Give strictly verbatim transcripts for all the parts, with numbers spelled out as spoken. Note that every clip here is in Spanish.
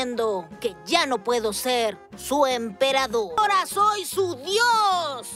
entiendo que ya no puedo ser su emperador. ¡Ahora soy su dios!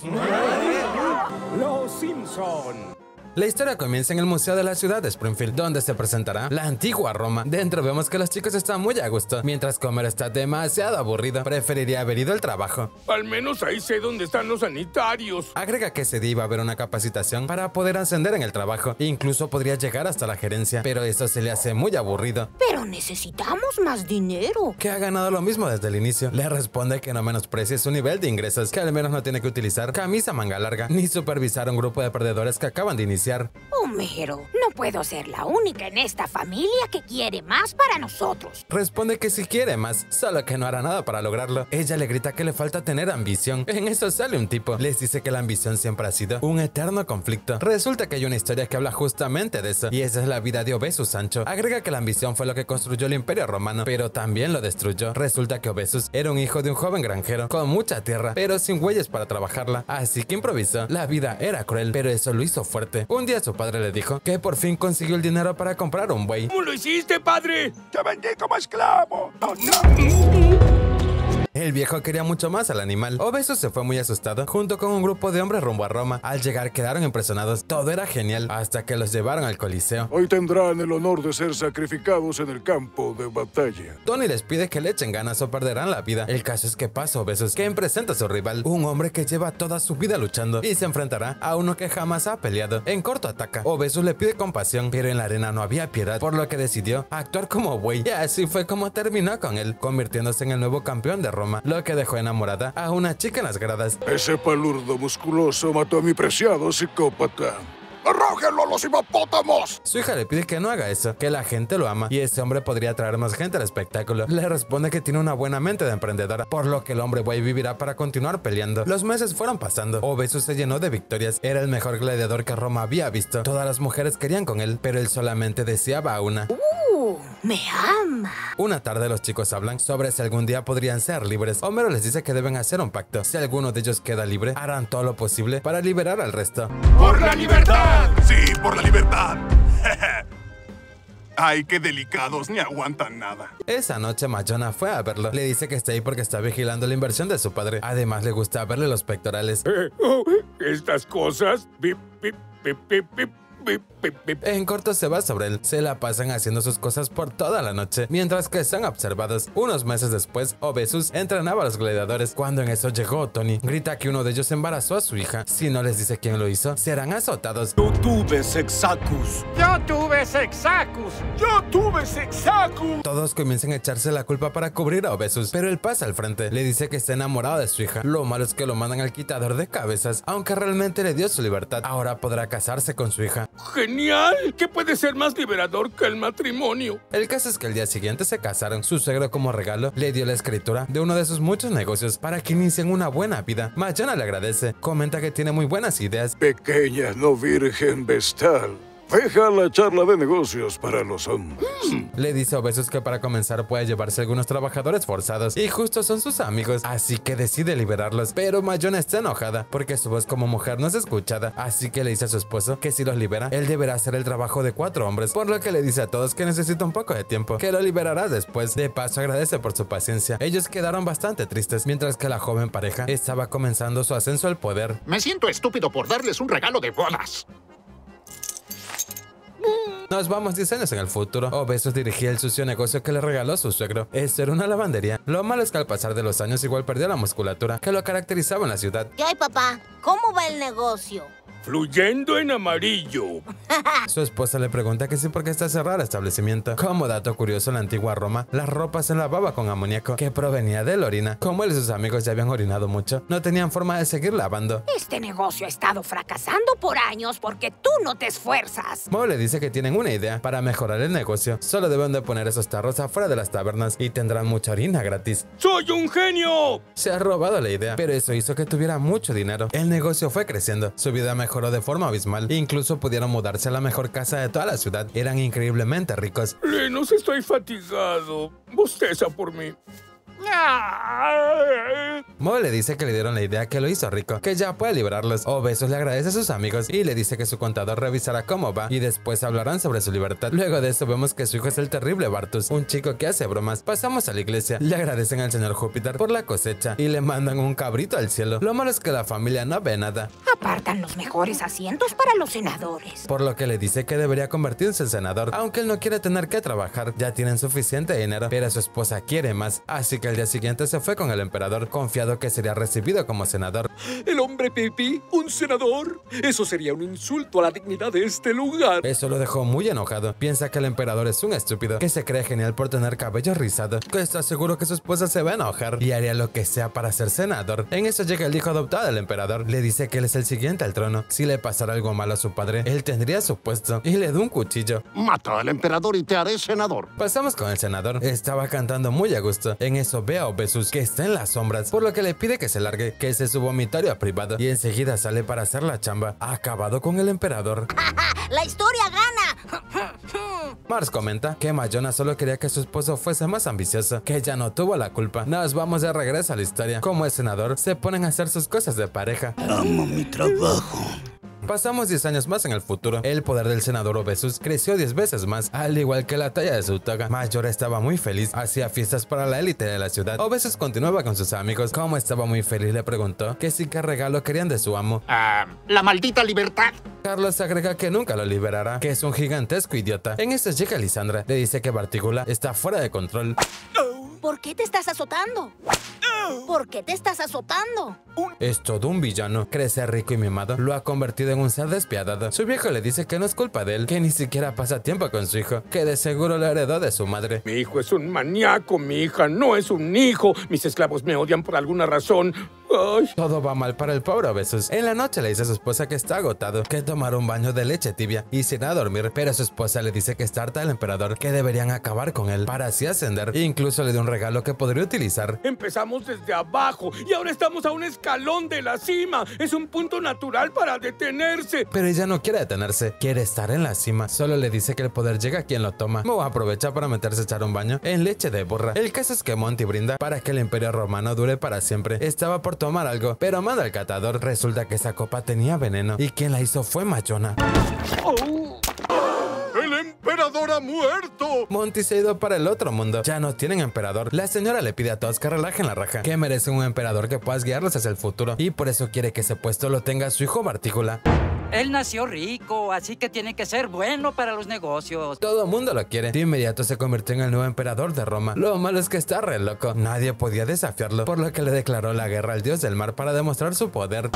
Los Simpson. La historia comienza en el Museo de la Ciudad de Springfield, donde se presentará la antigua Roma. Dentro vemos que los chicos están muy a gusto, mientras Homer está demasiado aburrido. Preferiría haber ido al trabajo. Al menos ahí sé dónde están los sanitarios. Agrega que ese día iba a haber una capacitación para poder ascender en el trabajo. Incluso podría llegar hasta la gerencia, pero eso se le hace muy aburrido. Pero necesitamos más dinero. Que ha ganado lo mismo desde el inicio. Le responde que no menosprecie su nivel de ingresos, que al menos no tiene que utilizar camisa manga larga, ni supervisar a un grupo de perdedores que acaban de iniciar. Homero, no puedo ser la única en esta familia que quiere más para nosotros. Responde que sí quiere más, solo que no hará nada para lograrlo. Ella le grita que le falta tener ambición. En eso sale un tipo. Les dice que la ambición siempre ha sido un eterno conflicto. Resulta que hay una historia que habla justamente de eso, y esa es la vida de Obesus Sancho. Agrega que la ambición fue lo que construyó el Imperio Romano, pero también lo destruyó. Resulta que Obesus era un hijo de un joven granjero con mucha tierra, pero sin huellas para trabajarla, así que improvisó. La vida era cruel, pero eso lo hizo fuerte. Un día su padre le dijo que por fin consiguió el dinero para comprar un buey. ¿Cómo lo hiciste, padre? ¡Te vendí como esclavo! ¡Oh, no! El viejo quería mucho más al animal. Obesus se fue muy asustado junto con un grupo de hombres rumbo a Roma. Al llegar quedaron impresionados. Todo era genial hasta que los llevaron al Coliseo. Hoy tendrán el honor de ser sacrificados en el campo de batalla. Tony les pide que le echen ganas o perderán la vida. El caso es que pasa Obesus, quien presenta a su rival, un hombre que lleva toda su vida luchando y se enfrentará a uno que jamás ha peleado. En corto ataca. Obesus le pide compasión, pero en la arena no había piedad, por lo que decidió actuar como buey. Y así fue como terminó con él, convirtiéndose en el nuevo campeón de Roma, lo que dejó enamorada a una chica en las gradas. Ese palurdo musculoso mató a mi preciado psicópata. ¡Arrójenlo a los hipopótamos! Su hija le pide que no haga eso, que la gente lo ama y ese hombre podría traer más gente al espectáculo. Le responde que tiene una buena mente de emprendedora, por lo que el hombre buey vivirá para continuar peleando. Los meses fueron pasando. Obesus se llenó de victorias. Era el mejor gladiador que Roma había visto. Todas las mujeres querían con él, pero él solamente deseaba a una. ¡Uh! ¡Me ama! Una tarde los chicos hablan sobre si algún día podrían ser libres. Homero les dice que deben hacer un pacto. Si alguno de ellos queda libre, harán todo lo posible para liberar al resto. ¡Por la libertad! ¡Sí, por la libertad! Ay, qué delicados, ni aguantan nada. Esa noche Mayona fue a verlo. Le dice que está ahí porque está vigilando la inversión de su padre. Además le gusta verle los pectorales. Eh, oh, estas cosas... Bip, bip, bip, bip, bip. Bip, bip, bip. En corto se va sobre él. Se la pasan haciendo sus cosas por toda la noche, mientras que son observados. Unos meses después, Obesus entrenaba a los gladiadores. Cuando en eso llegó Tony, grita que uno de ellos embarazó a su hija. Si no les dice quién lo hizo, serán azotados. Yo tuve Sexacus. Yo tuve Sexacus. Yo tuve Sexacus. Todos comienzan a echarse la culpa para cubrir a Obesus, pero él pasa al frente. Le dice que está enamorado de su hija. Lo malo es que lo mandan al quitador de cabezas, aunque realmente le dio su libertad. Ahora podrá casarse con su hija. ¡Genial! ¿Qué puede ser más liberador que el matrimonio? El caso es que el día siguiente se casaron. Su suegro, como regalo, le dio la escritura de uno de sus muchos negocios para que inicien una buena vida. Mayona le agradece. Comenta que tiene muy buenas ideas. Pequeña no virgen vestal. Deja la charla de negocios para los hombres. Le dice a Obesus que para comenzar puede llevarse a algunos trabajadores forzados y justo son sus amigos, así que decide liberarlos. Pero Mayona está enojada porque su voz como mujer no es escuchada, así que le dice a su esposo que si los libera, él deberá hacer el trabajo de cuatro hombres, por lo que le dice a todos que necesita un poco de tiempo, que lo liberará después. De paso agradece por su paciencia. Ellos quedaron bastante tristes, mientras que la joven pareja estaba comenzando su ascenso al poder. Me siento estúpido por darles un regalo de bodas. Nos vamos diez años en el futuro. Obesus dirigía el sucio negocio que le regaló su suegro. Esto era una lavandería. Lo malo es que al pasar de los años igual perdió la musculatura que lo caracterizaba en la ciudad. ¿Qué hay, papá? ¿Cómo va el negocio? Fluyendo en amarillo. Su esposa le pregunta que sí porque está cerrado el establecimiento. Como dato curioso, en la antigua Roma, la ropa se lavaba con amoníaco que provenía de la orina. Como él y sus amigos ya habían orinado mucho, no tenían forma de seguir lavando. Este negocio ha estado fracasando por años porque tú no te esfuerzas. Moe le dice que tienen una idea para mejorar el negocio. Solo deben de poner esos tarros afuera de las tabernas y tendrán mucha orina gratis. ¡Soy un genio! Se ha robado la idea, pero eso hizo que tuviera mucho dinero. El negocio fue creciendo. Su vida mejoró de forma abismal. Incluso pudieron mudarse a la mejor casa de toda la ciudad. Eran increíblemente ricos. Lenos, estoy fatigado. Bosteza por mí. Mo le dice que le dieron la idea que lo hizo rico, que ya puede librarlos. Obesus le agradece a sus amigos y le dice que su contador revisará cómo va y después hablarán sobre su libertad. Luego de eso vemos que su hijo es el terrible Bartus, un chico que hace bromas. Pasamos a la iglesia, le agradecen al señor Júpiter por la cosecha y le mandan un cabrito al cielo. Lo malo es que la familia no ve nada. Apartan los mejores asientos para los senadores. Por lo que le dice que debería convertirse en senador, aunque él no quiere tener que trabajar, ya tienen suficiente dinero, pero su esposa quiere más, así que el día siguiente se fue con el emperador, confiado que sería recibido como senador. El hombre pipí, un senador. Eso sería un insulto a la dignidad de este lugar. Eso lo dejó muy enojado. Piensa que el emperador es un estúpido, que se cree genial por tener cabello rizado, que está seguro que su esposa se va a enojar y haría lo que sea para ser senador. En eso llega el hijo adoptado del emperador. Le dice que él es el siguiente al trono. Si le pasara algo malo a su padre, él tendría su puesto y le da un cuchillo. Mata al emperador y te haré senador. Pasamos con el senador. Estaba cantando muy a gusto. En eso ve a Obesus, que está en las sombras, por lo que le pide que se largue, que ese es su vomitorio privado, y enseguida sale para hacer la chamba. Ha acabado con el emperador. ¡La historia gana! Mars comenta que Mayona solo quería que su esposo fuese más ambicioso, que ella no tuvo la culpa. Nos vamos de regreso a la historia. Como es senador, se ponen a hacer sus cosas de pareja. Amo mi trabajo. Pasamos diez años más en el futuro. El poder del senador Obesus creció diez veces más, al igual que la talla de su toga. Majora estaba muy feliz, hacía fiestas para la élite de la ciudad. Obesus continuaba con sus amigos. Como estaba muy feliz, le preguntó que si qué regalo querían de su amo. Ah, la maldita libertad. Carlos agrega que nunca lo liberará, que es un gigantesco idiota. En esto llega Lisandra, le dice que Bartícula está fuera de control. ¿Por qué te estás azotando? ¿Por qué te estás azotando? Es todo un villano. Crece rico y mimado. Lo ha convertido en un ser despiadado. Su viejo le dice que no es culpa de él, que ni siquiera pasa tiempo con su hijo, que de seguro lo heredó de su madre. Mi hijo es un maníaco, mi hija no es un hijo. Mis esclavos me odian por alguna razón. Ay. Todo va mal para el pobre Obesus. En la noche le dice a su esposa que está agotado, que tomar un baño de leche tibia y se irá a dormir, pero su esposa le dice que está harta del emperador, que deberían acabar con él para así ascender. Incluso le dio un regalo que podría utilizar. Empezamos desde abajo y ahora estamos a un escalón de la cima. Es un punto natural para detenerse. Pero ella no quiere detenerse, quiere estar en la cima. Solo le dice que el poder llega a quien lo toma. Mo aprovecha para meterse a echar un baño en leche de burra. El caso es que Monty brinda para que el imperio romano dure para siempre. Estaba por tomar algo, pero manda al catador. Resulta que esa copa tenía veneno y quien la hizo fue Mayona. Oh. ¡El emperador ha muerto! Monty se ha ido para el otro mundo. Ya no tienen emperador. La señora le pide a todos que relajen la raja, que merecen un emperador que pueda guiarlos hacia el futuro, y por eso quiere que ese puesto lo tenga su hijo Bartícula. Él nació rico, así que tiene que ser bueno para los negocios. Todo el mundo lo quiere. De inmediato se convirtió en el nuevo emperador de Roma. Lo malo es que está re loco. Nadie podía desafiarlo, por lo que le declaró la guerra al dios del mar para demostrar su poder.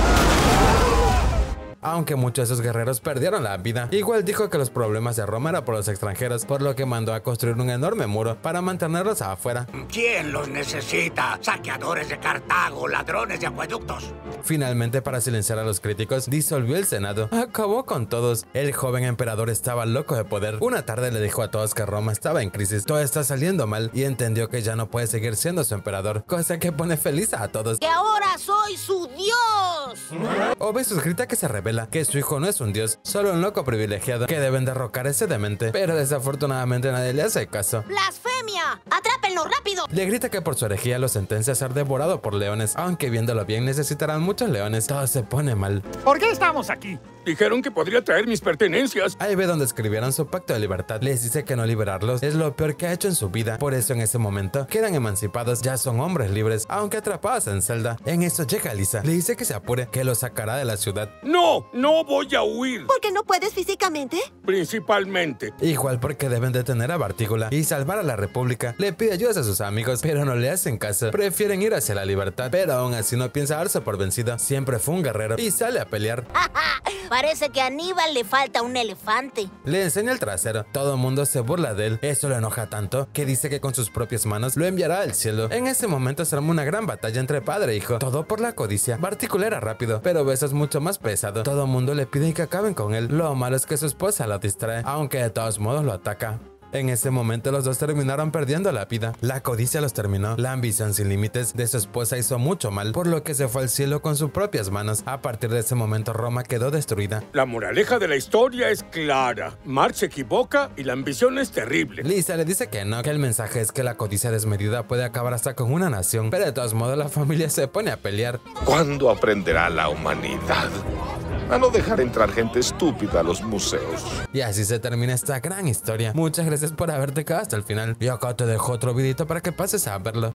Aunque muchos de esos guerreros perdieron la vida. Igual dijo que los problemas de Roma eran por los extranjeros, por lo que mandó a construir un enorme muro para mantenerlos afuera. ¿Quién los necesita? Saqueadores de Cartago, ladrones de acueductos. Finalmente, para silenciar a los críticos, disolvió el senado. Acabó con todos. El joven emperador estaba loco de poder. Una tarde le dijo a todos que Roma estaba en crisis. Todo está saliendo mal y entendió que ya no puede seguir siendo su emperador, cosa que pone feliz a todos. ¡Que ahora soy su dios! Obesus grita que se revela, que su hijo no es un dios, solo un loco privilegiado, que deben derrocar a ese demente. Pero desafortunadamente nadie le hace caso. ¡Blasfemia! ¡Atrápenlo rápido! Le grita que por su herejía lo sentencia a ser devorado por leones, aunque viéndolo bien necesitarán muchos leones. Todo se pone mal. ¿Por qué estamos aquí? Dijeron que podría traer mis pertenencias. Ahí ve donde escribieron su pacto de libertad. Les dice que no liberarlos es lo peor que ha hecho en su vida. Por eso en ese momento quedan emancipados, ya son hombres libres, aunque atrapados en celda. En eso llega Lisa. Le dice que se apure, que lo sacará de la ciudad. No, no voy a huir. ¿Por qué no puedes físicamente? Principalmente. Igual porque deben detener a Bartícula y salvar a la república. Le pide ayuda a sus amigos, pero no le hacen caso. Prefieren ir hacia la libertad, pero aún así no piensa darse por vencido. Siempre fue un guerrero y sale a pelear. Parece que a Aníbal le falta un elefante. Le enseña el trasero. Todo el mundo se burla de él. Eso lo enoja tanto que dice que con sus propias manos lo enviará al cielo. En ese momento se arma una gran batalla entre padre e hijo. Todo por la codicia. Bartícula era rápido, pero Beso es mucho más pesado. Todo el mundo le pide que acaben con él. Lo malo es que su esposa lo distrae, aunque de todos modos lo ataca. En ese momento los dos terminaron perdiendo la vida. La codicia los terminó. La ambición sin límites de su esposa hizo mucho mal, por lo que se fue al cielo con sus propias manos. A partir de ese momento Roma quedó destruida. La moraleja de la historia es clara. Marge se equivoca y la ambición es terrible. Lisa le dice que no, que el mensaje es que la codicia desmedida puede acabar hasta con una nación, pero de todos modos la familia se pone a pelear. ¿Cuándo aprenderá la humanidad a no dejar entrar gente estúpida a los museos? Y así se termina esta gran historia. Muchas gracias por haberte quedado hasta el final. Y acá te dejo otro videito para que pases a verlo.